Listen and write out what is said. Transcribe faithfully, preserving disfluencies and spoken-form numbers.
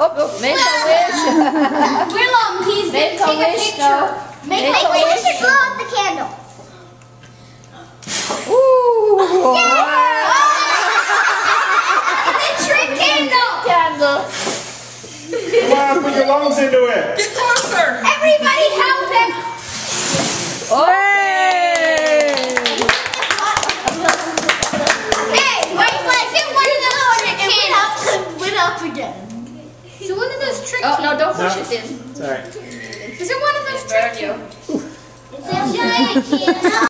Oh, make a wish. Willow, please Make take a a wish, picture. no. Make, Make a a wish. wish. We should blow out the candle. Ooh. Yeah! It's a trick candle. Candle. Come on, put your lungs into it. Get closer. Everybody help him. Hey! Hey, wait, let's hit one of those trick candles. Lit up again. So one of those trick Oh, candles. no, don't push No. it in. Sorry. Is it one of those trick Burn you. It's a giant candle.